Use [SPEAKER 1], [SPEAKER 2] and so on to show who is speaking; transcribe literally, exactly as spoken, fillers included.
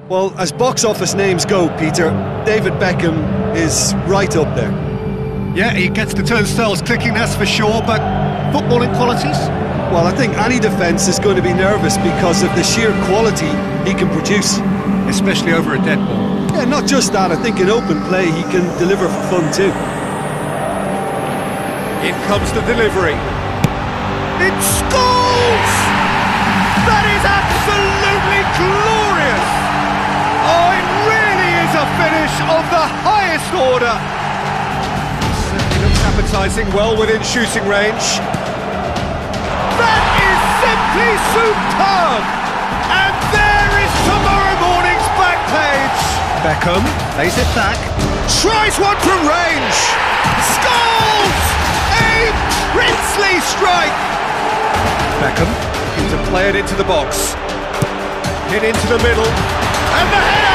[SPEAKER 1] Well, as box office names go, Peter, David Beckham is right up there.
[SPEAKER 2] Yeah, he gets the turnstiles clicking, that's for sure, but footballing qualities?
[SPEAKER 1] Well, I think any defence is going to be nervous because of the sheer quality he can produce.
[SPEAKER 2] Especially over a dead ball.
[SPEAKER 1] Yeah, not just that, I think in open play he can deliver for fun too.
[SPEAKER 3] In comes the delivery. It's Scholes! That is absolutely glorious! Oh, it really is a finish of the highest order. Certainly looks appetising, well within shooting range. That is simply superb! And there is tomorrow morning's back page.
[SPEAKER 2] Beckham lays it back.
[SPEAKER 3] Tries one from range. Scholes! A princely strike! Beckham looking to play it into the box. Hit into the middle. And the head!